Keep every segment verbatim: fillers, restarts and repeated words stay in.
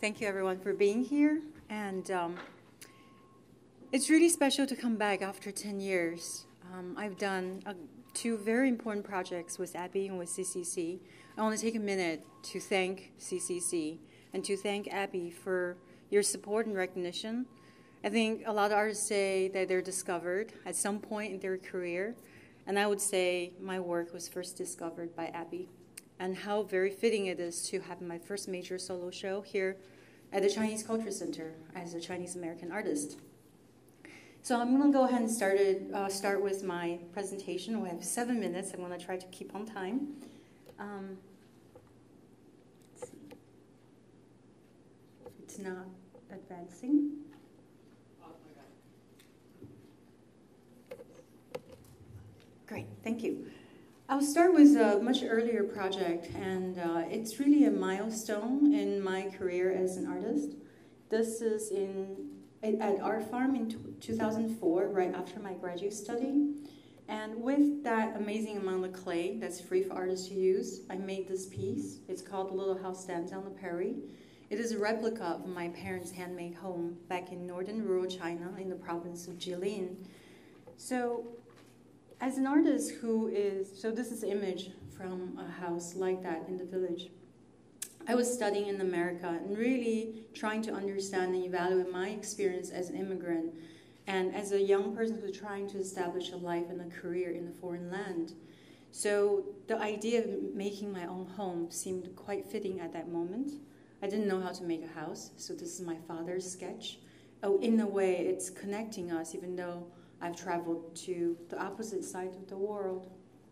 Thank you, everyone, for being here. And um, it's really special to come back after ten years. Um, I've done uh, two very important projects with Abby and with C C C. I want to take a minute to thank C C C and to thank Abby for your support and recognition. I think a lot of artists say that they're discovered at some point in their career, and I would say my work was first discovered by Abby, and how very fitting it is to have my first major solo show here at the Chinese Culture Center as a Chinese-American artist. So I'm going to go ahead and start, it, uh, start with my presentation. We have seven minutes. I'm going to try to keep on time. Um, let's see. It's not advancing. Great, thank you. I'll start with a much earlier project, and uh, it's really a milestone in my career as an artist. This is in at Art Farm in two thousand four, right after my graduate study. And with that amazing amount of clay that's free for artists to use, I made this piece. It's called The Little House Stands on the Prairie. It is a replica of my parents' handmade home back in northern rural China in the province of Jacqueline. So, as an artist who is, so this is an image from a house like that in the village. I was studying in America and really trying to understand and evaluate my experience as an immigrant and as a young person who's trying to establish a life and a career in a foreign land. So the idea of making my own home seemed quite fitting at that moment. I didn't know how to make a house, so this is my father's sketch. Oh, in a way, it's connecting us, even though I've traveled to the opposite side of the world.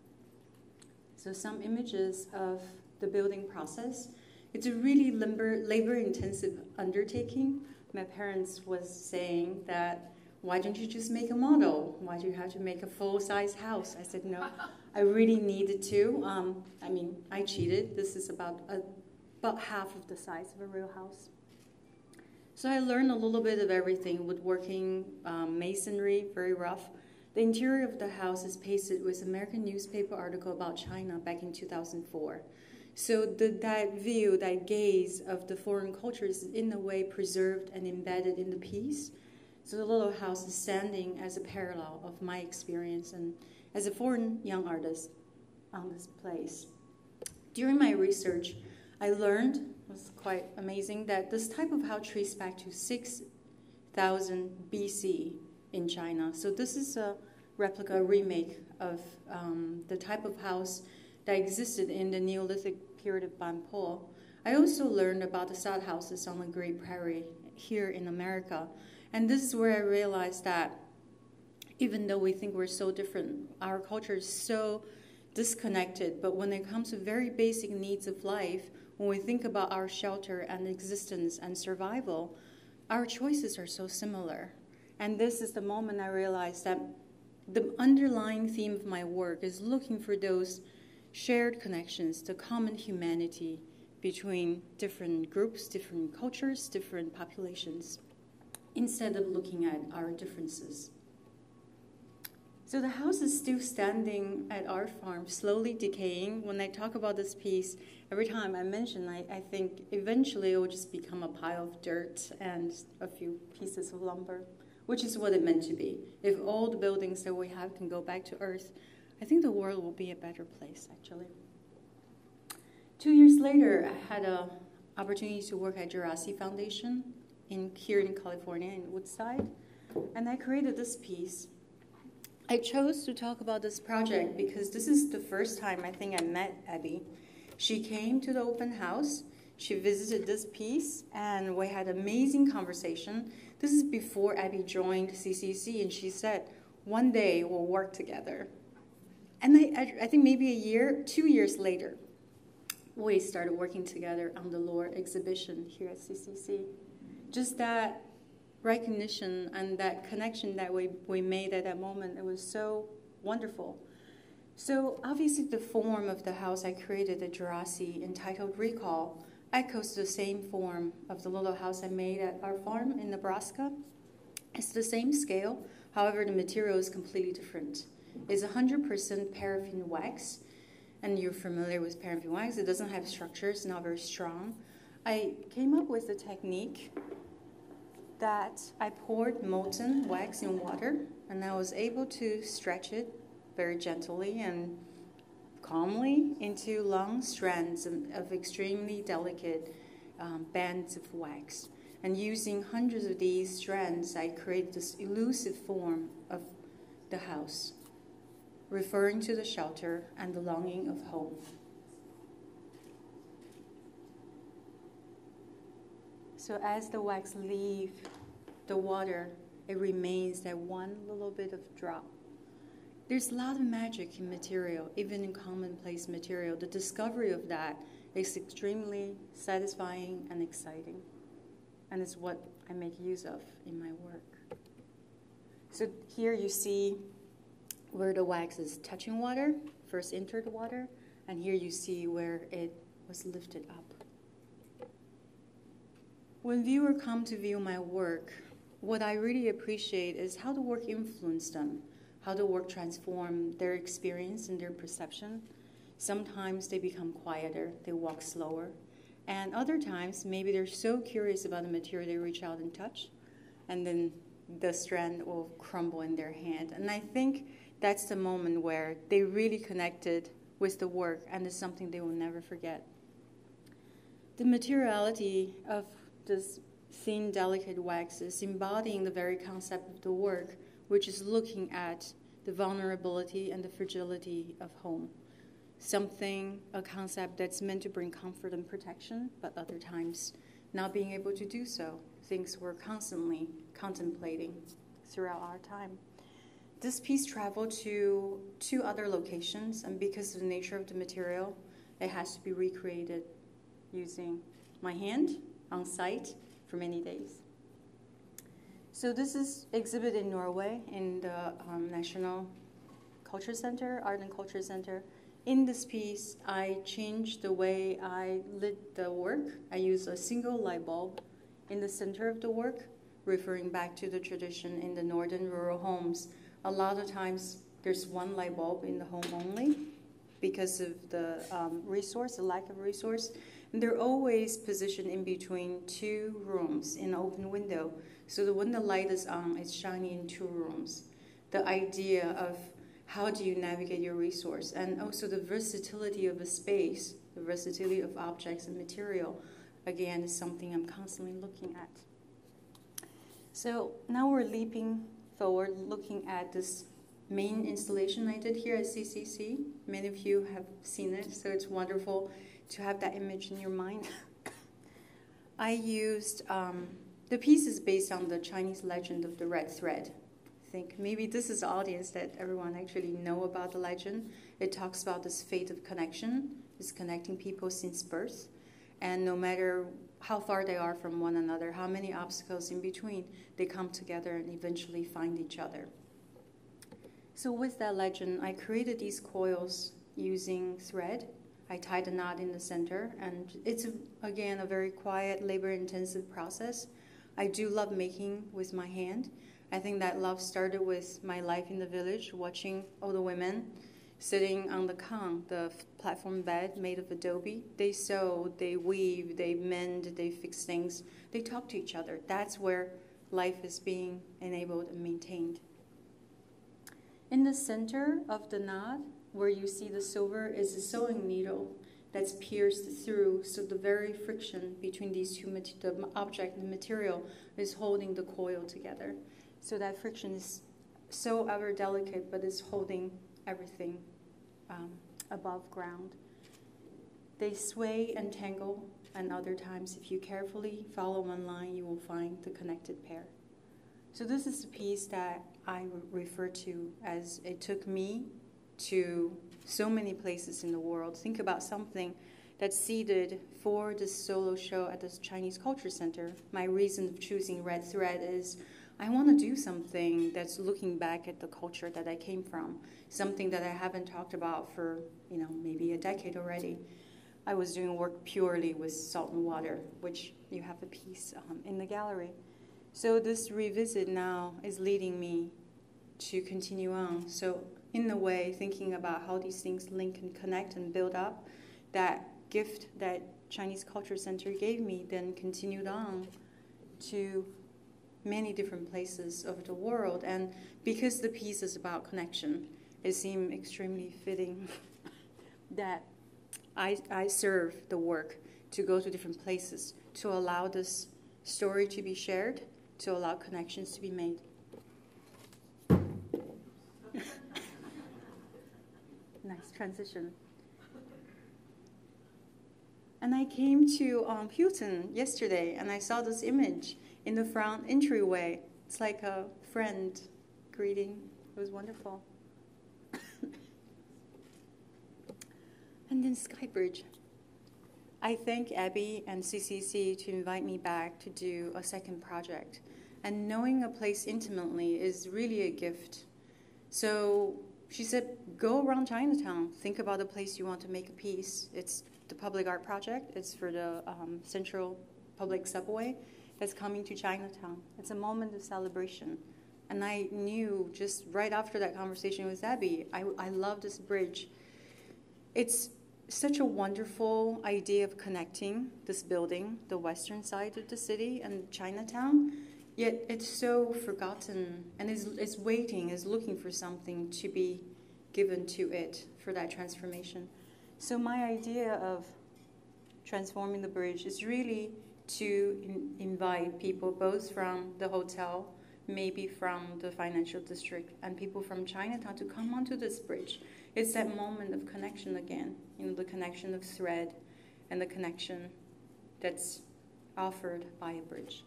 So some images of the building process. It's a really labor-intensive undertaking. My parents was saying that, why don't you just make a model? Why do you have to make a full-size house? I said, no, I really needed to. Um, I mean, I cheated. This is about, a, about half of the size of a real house. So I learned a little bit of everything, woodworking, um, masonry, very rough. The interior of the house is pasted with American newspaper article about China back in two thousand four. So the, that view, that gaze of the foreign culture is in a way preserved and embedded in the piece. So the little house is standing as a parallel of my experience and as a foreign young artist on this place. During my research, I learned, it was quite amazing, that this type of house traces back to six thousand B C in China. So this is a replica, a remake of um, the type of house that existed in the Neolithic period of Banpo. I also learned about the sod houses on the Great Prairie here in America. And this is where I realized that even though we think we're so different, our culture is so disconnected, but when it comes to very basic needs of life, when we think about our shelter and existence and survival, our choices are so similar. And this is the moment I realized that the underlying theme of my work is looking for those shared connections, the common humanity between different groups, different cultures, different populations, instead of looking at our differences. So the house is still standing at our farm, slowly decaying. When I talk about this piece, every time I mention, I, I think eventually it will just become a pile of dirt and a few pieces of lumber, which is what it meant to be. If all the buildings that we have can go back to Earth, I think the world will be a better place, actually. Two years later, I had an opportunity to work at XianRui Foundation in, here in California, in Woodside, and I created this piece. I chose to talk about this project because this is the first time I think I met Abby. She came to the open house, she visited this piece, and we had an amazing conversation. This is before Abby joined C C C, and she said, one day we'll work together. And I, I think maybe a year, two years later, we started working together on the Lore exhibition here at C C C. Just that recognition and that connection that we, we made at that moment, it was so wonderful. So obviously the form of the house I created at XianRui entitled Recall echoes the same form of the little house I made at our farm in Nebraska. It's the same scale, however the material is completely different. It's one hundred percent paraffin wax, and you're familiar with paraffin wax. It doesn't have structure, it's not very strong. I came up with a technique that I poured molten wax in water, and I was able to stretch it very gently and calmly into long strands of, of extremely delicate um, bands of wax. And using hundreds of these strands, I created this elusive form of the house, referring to the shelter and the longing of home. So as the wax leaves the water, it remains that one little bit of drop. There's a lot of magic in material, even in commonplace material. The discovery of that is extremely satisfying and exciting, and it's what I make use of in my work. So here you see where the wax is touching water, first entered the water, and here you see where it was lifted up. When viewers come to view my work, what I really appreciate is how the work influenced them, how the work transformed their experience and their perception. Sometimes they become quieter, they walk slower, and other times maybe they're so curious about the material they reach out and touch, and then the strand will crumble in their hand. And I think that's the moment where they really connected with the work, and it's something they will never forget. The materiality of this thin, delicate wax is embodying the very concept of the work, which is looking at the vulnerability and the fragility of home. Something, a concept that's meant to bring comfort and protection, but other times not being able to do so. Things we're constantly contemplating throughout our time. This piece traveled to two other locations, and because of the nature of the material, it has to be recreated using my hand on site for many days. So this is exhibited in Norway in the um, National Culture Center, Art and Culture Center. In this piece, I changed the way I lit the work. I used a single light bulb in the center of the work, referring back to the tradition in the northern rural homes. A lot of times, there's one light bulb in the home only because of the um, resource, the lack of resource. And they're always positioned in between two rooms in an open window. So that when the light is on, it's shining in two rooms. The idea of how do you navigate your resource, and also the versatility of a space, the versatility of objects and material, again, is something I'm constantly looking at. So now we're leaping forward, looking at this main installation I did here at C C C. Many of you have seen it, so it's wonderful to have that image in your mind. I used, um, the piece is based on the Chinese legend of the red thread. I think maybe this is the audience that everyone actually know about the legend. It talks about this fate of connection. It's connecting people since birth. And no matter how far they are from one another, how many obstacles in between, they come together and eventually find each other. So with that legend, I created these coils using thread. I tied a knot in the center, and it's, again, a very quiet, labor-intensive process. I do love making with my hand. I think that love started with my life in the village, watching all the women sitting on the kang, the platform bed made of adobe. They sew, they weave, they mend, they fix things. They talk to each other. That's where life is being enabled and maintained. In the center of the knot, where you see the silver, is a sewing needle that's pierced through, so the very friction between these two, the object and the material, is holding the coil together. So that friction is so ever delicate, but it's holding everything um, above ground. They sway and tangle, and other times, if you carefully follow one line, you will find the connected pair. So this is the piece that I refer to as it took me to so many places in the world. Think about something that's seeded for this solo show at the Chinese Culture Center. My reason of choosing red thread is I want to do something that's looking back at the culture that I came from, something that I haven't talked about for, you know, maybe a decade already. I was doing work purely with salt and water, which you have a piece um, in the gallery. So this revisit now is leading me to continue on. So in a way, thinking about how these things link and connect and build up, that gift that Chinese Culture Center gave me then continued on to many different places over the world. And because the piece is about connection, it seemed extremely fitting that I, I serve the work to go to different places, to allow this story to be shared, to allow connections to be made. Nice transition. And I came to um, Hilton yesterday, and I saw this image in the front entryway. It's like a friend greeting. It was wonderful. And then Skybridge. I thank Abby and C C C to invite me back to do a second project. And knowing a place intimately is really a gift. So she said, go around Chinatown. Think about the place you want to make a piece. It's the public art project. It's for the um, Central Public Subway that's coming to Chinatown. It's a moment of celebration. And I knew just right after that conversation with Abby, I, I love this bridge. It's such a wonderful idea of connecting this building, the western side of the city, and Chinatown. Yet it's so forgotten and is, is waiting, is looking for something to be given to it for that transformation. So my idea of transforming the bridge is really to in, invite people both from the hotel, maybe from the financial district, and people from Chinatown to come onto this bridge. It's that moment of connection again, you know, the connection of thread and the connection that's offered by a bridge.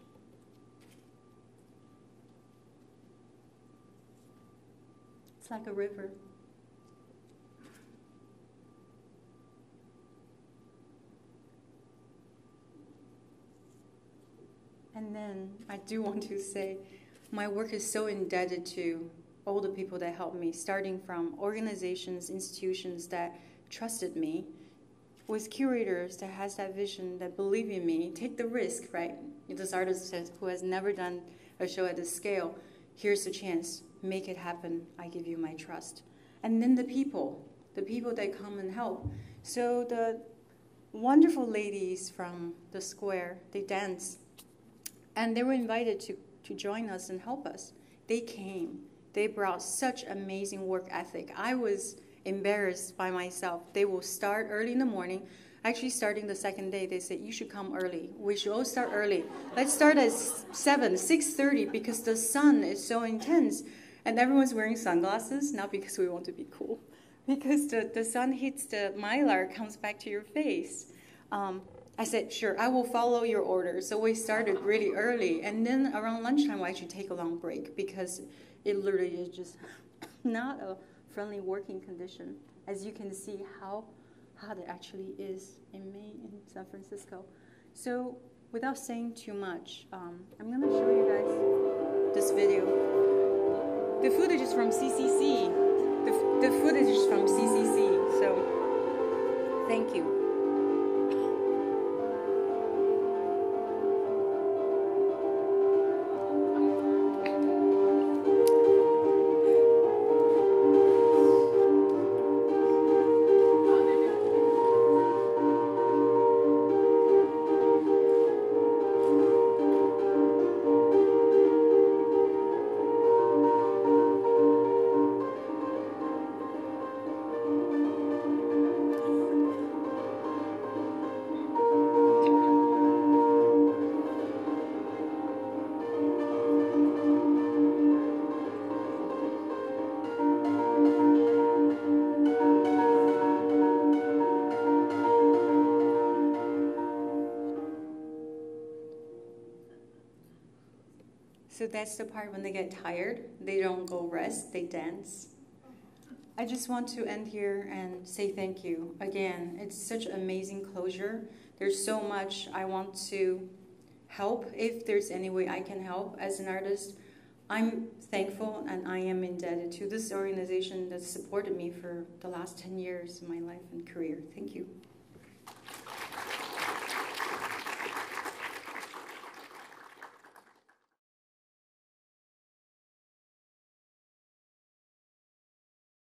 It's like a river. And then I do want to say, my work is so indebted to all the people that helped me, starting from organizations, institutions that trusted me, with curators that has that vision, that believe in me, take the risk, right? This artist who has never done a show at this scale, here's the chance, make it happen, I give you my trust. And then the people, the people that come and help. So the wonderful ladies from the square, they dance, and they were invited to, to join us and help us. They came. They brought such amazing work ethic. I was embarrassed by myself. They will start early in the morning. Actually, starting the second day, they said, you should come early. We should all start early. Let's start at seven, six thirty, because the sun is so intense. And everyone's wearing sunglasses, not because we want to be cool, because the, the sun hits the mylar, comes back to your face. Um, I said, sure, I will follow your order. So we started really early. And then around lunchtime, we actually take a long break because it literally is just not a friendly working condition. As you can see how hot it actually is in May in San Francisco. So without saying too much, um, I'm going to show you guys this video. The footage is from C C C. The, the footage is from C C C. So thank you. So that's the part when they get tired. They don't go rest, they dance. I just want to end here and say thank you. Again, it's such amazing closure. There's so much I want to help. If there's any way I can help as an artist, I'm thankful and I am indebted to this organization that supported me for the last ten years of my life and career. Thank you.